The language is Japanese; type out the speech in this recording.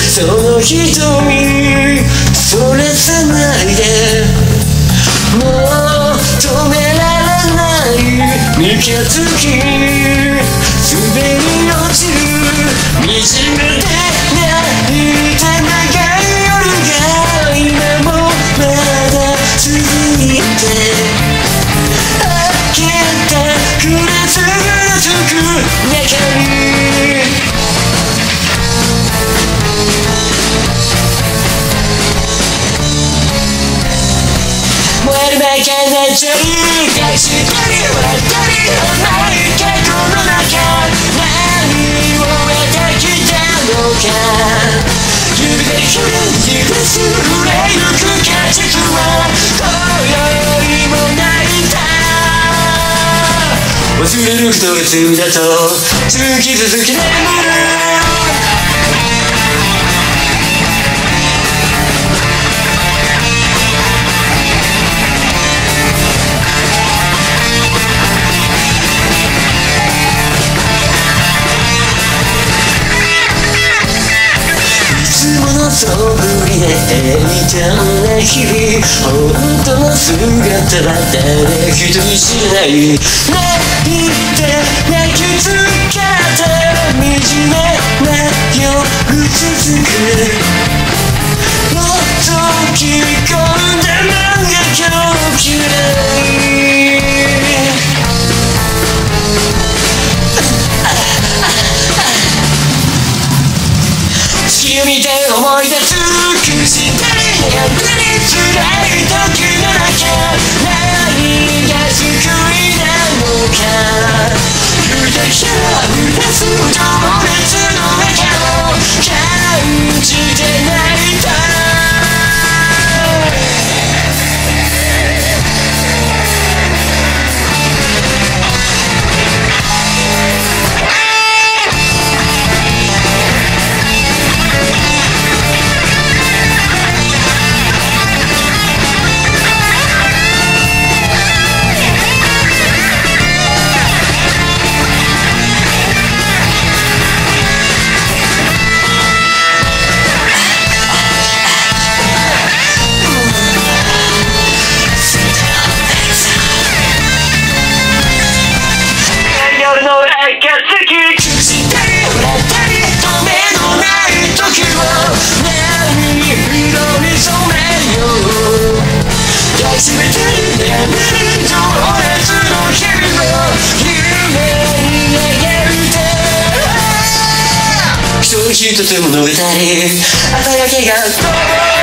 その瞳そらさないでもう止められない三日月滑り落ちる惨めで泣いた長い夜が今もまだ続いて開けたグラスのつく中に燃えるバカなチャリ隠したり笑ったり甘い過去の中何を得てきたのか指で触れ許す触れゆく果実は今宵も泣いた忘れることが罪だと続き続き眠るそぶりで平坦な日々本当の姿は誰一人知らない泣いて泣きつかった惨めな夜続く覗き込んだ漫画今日嫌い月を見て思い出す苦しんだり悩んだり辛い時の中何が救いなのか腕から出す情熱の中を感じて泣いた一つ物語朝焼けが